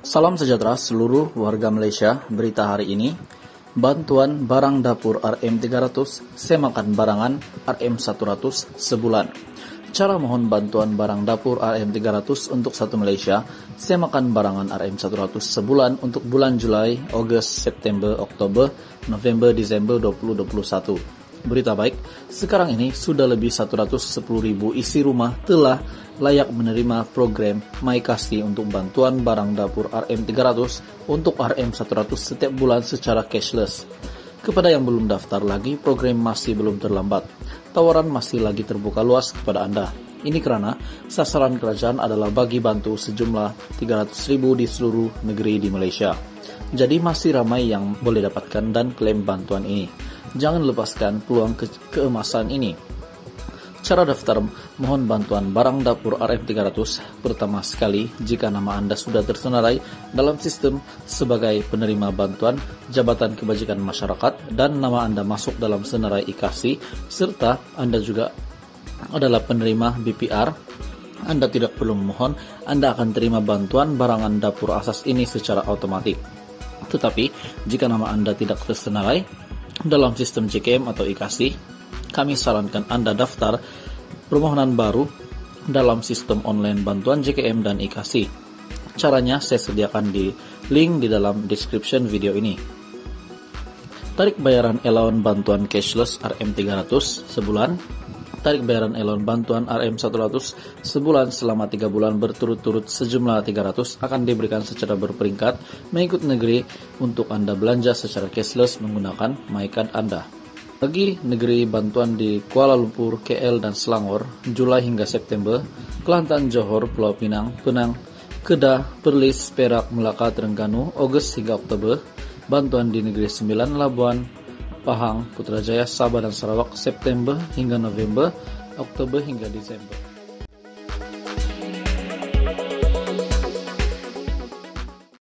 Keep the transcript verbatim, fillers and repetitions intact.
Salam sejahtera seluruh warga Malaysia. Berita hari ini, bantuan barang dapur R M tiga ratus, semakan barangan R M satu ratus sebulan. Cara mohon bantuan barang dapur R M tiga ratus untuk satu Malaysia, semakan barangan R M satu ratus sebulan untuk bulan Julai, Ogos, September, Oktober, November, Desember dua ribu dua puluh satu. Berita baik, sekarang ini sudah lebih seratus sepuluh ribu isi rumah telah layak menerima program MyKasih untuk bantuan barang dapur R M tiga ratus untuk R M satu ratus setiap bulan secara cashless. Kepada yang belum daftar lagi, program masih belum terlambat. Tawaran masih lagi terbuka luas kepada Anda. Ini karena sasaran kerajaan adalah bagi bantu sejumlah tiga ratus ribu di seluruh negeri di Malaysia. Jadi masih ramai yang boleh dapatkan dan klaim bantuan ini. Jangan lepaskan peluang ke keemasan ini. Cara daftar mohon bantuan barang dapur R M tiga ratus, pertama sekali, jika nama Anda sudah tersenarai dalam sistem sebagai penerima bantuan Jabatan Kebajikan Masyarakat dan nama Anda masuk dalam senarai IKASI, serta Anda juga adalah penerima B P R, Anda tidak perlu memohon, Anda akan terima bantuan barangan dapur asas ini secara otomatis. Tetapi, jika nama Anda tidak tersenarai dalam sistem J K M atau IKASI, kami sarankan Anda daftar permohonan baru dalam sistem online bantuan J K M dan IKASI. Caranya saya sediakan di link di dalam description video ini. Tarik bayaran allowance bantuan cashless R M tiga ratus sebulan. Tarik bayaran allowance bantuan R M satu ratus sebulan selama tiga bulan berturut-turut sejumlah tiga ratus akan diberikan secara berperingkat mengikut negeri untuk Anda belanja secara cashless menggunakan MyCard Anda. Bagi negeri bantuan di Kuala Lumpur, K L, dan Selangor, Julai hingga September, Kelantan, Johor, Pulau Pinang, Penang, Kedah, Perlis, Perak, Melaka, Terengganu, Ogos hingga Oktober, bantuan di Negeri Sembilan, Labuan, Pahang, Putrajaya, Sabah, dan Sarawak, September hingga November, Oktober hingga Desember.